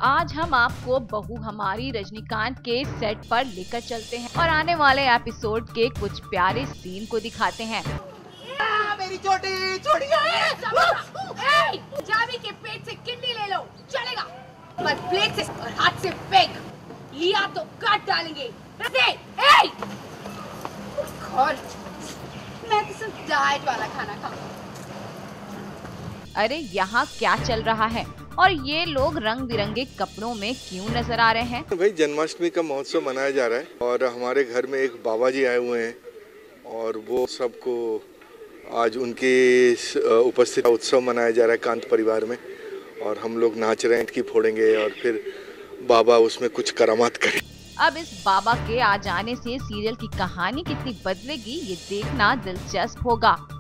आज हम आपको बहू हमारी रजनीकांत के सेट पर लेकर चलते हैं और आने वाले एपिसोड के कुछ प्यारे सीन को दिखाते हैं। मेरी छोटी छोटी जावी के पेट से किडनी ले लो, चलेगा? पर प्लेट से और हाथ से फेंक लिया तो काट डालेंगे। मैं तो सिर्फ डाइट वाला खाना खाऊंगा। अरे यहाँ क्या चल रहा है और ये लोग रंग बिरंगे कपड़ों में क्यों नजर आ रहे हैं? भाई जन्माष्टमी का महोत्सव मनाया जा रहा है और हमारे घर में एक बाबा जी आए हुए हैं और वो सबको आज उनकी उपस्थिति उत्सव मनाया जा रहा है कांत परिवार में और हम लोग नाच रहे हैं, की फोड़ेंगे और फिर बाबा उसमें कुछ करामात करें। अब इस बाबा के आ जाने से सीरियल की कहानी कितनी बदलेगी ये देखना दिलचस्प होगा।